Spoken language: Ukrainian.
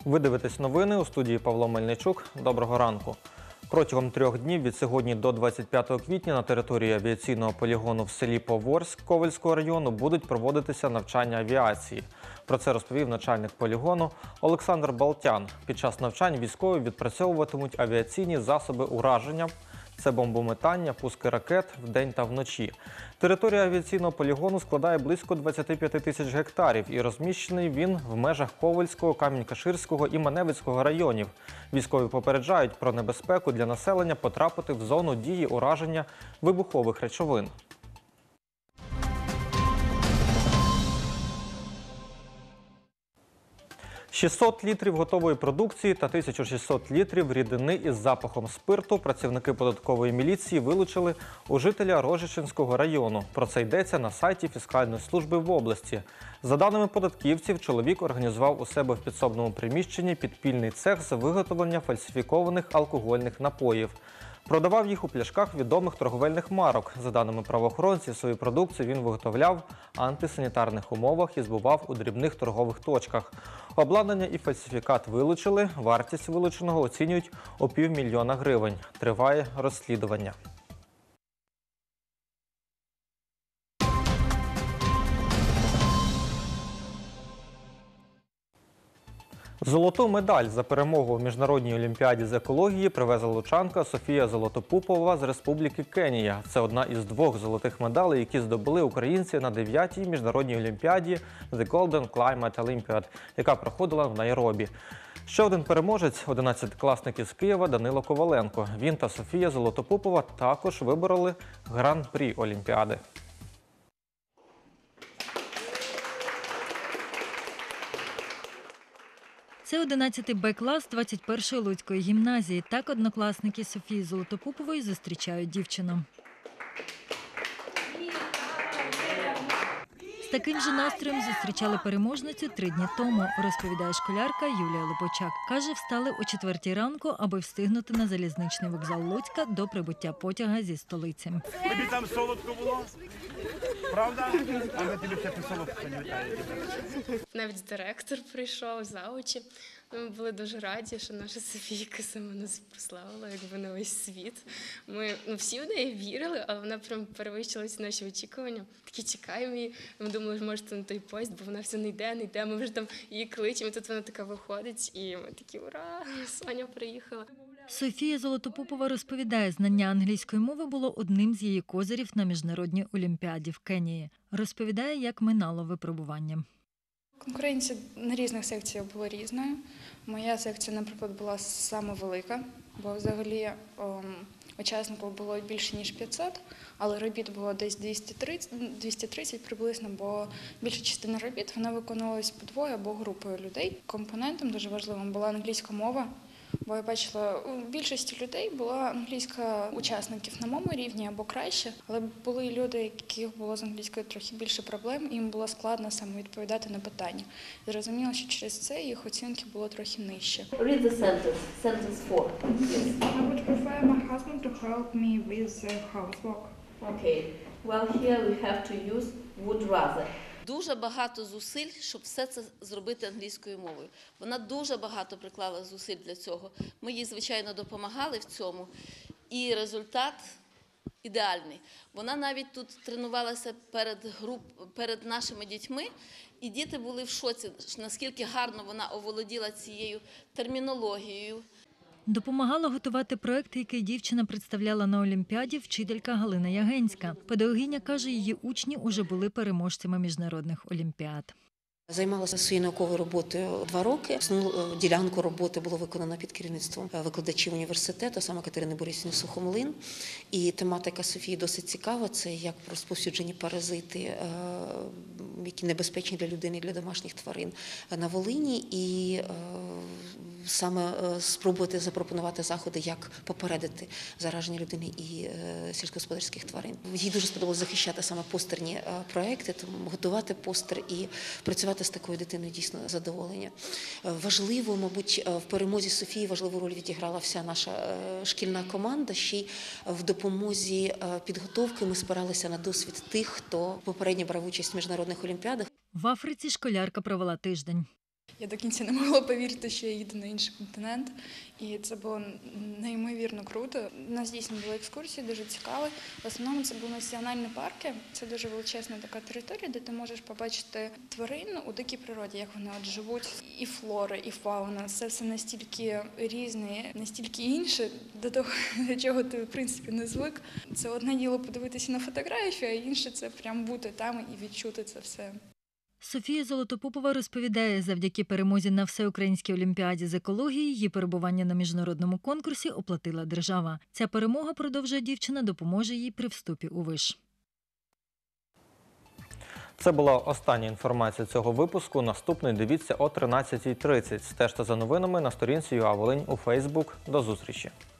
Ви дивитесь новини, у студії Павло Мельничук. Доброго ранку. Протягом 3 днів від сьогодні до 25 квітня на території авіаційного полігону в селі Поворськ Ковельського району будуть проводитися навчання авіації. Про це розповів начальник полігону Олександр Балтян. Під час навчань військові відпрацьовуватимуть авіаційні засоби ураження. Це бомбометання, пуски ракет вдень та вночі. Територія авіаційного полігону складає близько 25 тисяч гектарів і розміщений він в межах Ковельського, Камінь-Каширського і Маневицького районів. Військові попереджають про небезпеку для населення потрапити в зону дії ураження вибухових речовин. – 600 літрів готової продукції та 1600 літрів рідини із запахом спирту працівники податкової міліції вилучили у жителя Рожичинського району. Про це йдеться на сайті фіскальної служби в області. За даними податківців, чоловік організував у себе в підсобному приміщенні підпільний цех з виготовлення фальсифікованих алкогольних напоїв. Продавав їх у пляшках відомих торговельних марок. За даними правоохоронців, свою продукцію він виготовляв в антисанітарних умовах і збував у дрібних торгових точках. Обладнання і фальсифікат вилучили. Вартість вилученого оцінюють у $500 000 гривень. Триває розслідування. Золоту медаль за перемогу в Міжнародній олімпіаді з екології привезла лучанка Софія Золотопупова з Республіки Кенія. Це одна із 2 золотих медалей, які здобули українці на 9-й Міжнародній олімпіаді The Golden Climate Olympiad, яка проходила в Найробі. Ще один переможець – 11-класник із Києва Данило Коваленко. Він та Софія Золотопупова також вибороли гран-прі Олімпіади. Це 11-й Б-клас 21-ї Луцької гімназії. Так однокласники Софії Золотопупової зустрічають дівчину. З таким же настроєм зустрічали переможницю 3 дні тому, розповідає школярка Юлія Липочак. Каже, встали о 4 ранку, аби встигнути на залізничний вокзал Луцька до прибуття потяга зі столиці. Тобі там солодко було? Правда? А ми тобі все солодко не вітаємо. Навіть директор прийшов, завучі. Ми були дуже раді, що наша Софійка саме нас прославила, якби на весь світ. Ми всі в неї вірили, але вона прям перевищила всі наші очікування. Такі чекаємо її. Ми думали, може, це на той поїзд, бо вона все не йде. Ми вже там її кличемо, і тут вона така виходить. І ми такі, ура, Соня приїхала. Софія Золотопупова розповідає, знання англійської мови було одним з її козирів на Міжнародній олімпіаді в Кенії. Розповідає, як минало випробування. Конкуренція на різних секціях була різною. Моя секція, наприклад, була саме велика, бо взагалі учасників було більше, ніж 500, але робіт було десь 230 приблизно, бо більша частина робіт вона виконувалась подвоє або групою людей. Компонентом дуже важливим була англійська мова, бо я бачила, у більшості людей була англійська учасників на моєму рівні або краще, але були люди, яких було з англійською трохи більше проблем, і їм було складно саме відповідати на питання. Зрозуміло, що через це їх оцінки було трохи нижче. Read the sentence. Sentence 4. Yes. I would prefer my husband to help me with housework. Okay. Well, here we have to use would rather. Дуже багато зусиль, щоб все це зробити англійською мовою. Вона дуже багато приклала зусиль для цього. Ми їй, звичайно, допомагали в цьому. І результат ідеальний. Вона навіть тут тренувалася перед нашими дітьми, і діти були в шоці, наскільки гарно вона оволоділа цією термінологією. Допомагала готувати проєкт, який дівчина представляла на Олімпіаді, вчителька Галина Ягенська. Педагогиня каже, її учні уже були переможцями міжнародних олімпіад. Займалася своєю науковою роботою 2 роки. Основну ділянку роботи було виконано під керівництвом викладачів університету, саме Катерини Борисівни Сухомлин. І тематика Софії досить цікава. Це як розповсюджені паразити, які небезпечні для людини і для домашніх тварин на Волині. І саме спробувати запропонувати заходи, як попередити зараження людини і сільськогосподарських тварин. Їй дуже сподобалося захищати саме постерні проекти, тому готувати постер і працювати з такою дитиною дійсно задоволення. Важливо, мабуть, в перемозі Софії важливу роль відіграла вся наша шкільна команда. Ще й в допомозі підготовки ми спиралися на досвід тих, хто попередньо брав участь в міжнародних олімпіадах. В Африці школярка провела тиждень. Я до кінця не могла повірити, що я їду на інший континент, і це було неймовірно круто. У нас дійсно були екскурсії, дуже цікаві. В основному це були національні парки, це дуже величезна така територія, де ти можеш побачити тварин у дикій природі, як вони от живуть, і флора, і фауна. Це все настільки різне, настільки інше, до того, до чого ти, в принципі, не звик. Це одне діло подивитися на фотографію, а інше – це прям бути там і відчути це все. Софія Золотопупова розповідає, завдяки перемозі на всеукраїнській олімпіаді з екології її перебування на міжнародному конкурсі оплатила держава. Ця перемога, продовжує дівчина, допоможе їй при вступі у виш. Це була остання інформація цього випуску. Наступний дивіться о 13:30. Стежте за новинами на сторінці ЮА Волинь у Фейсбук. До зустрічі!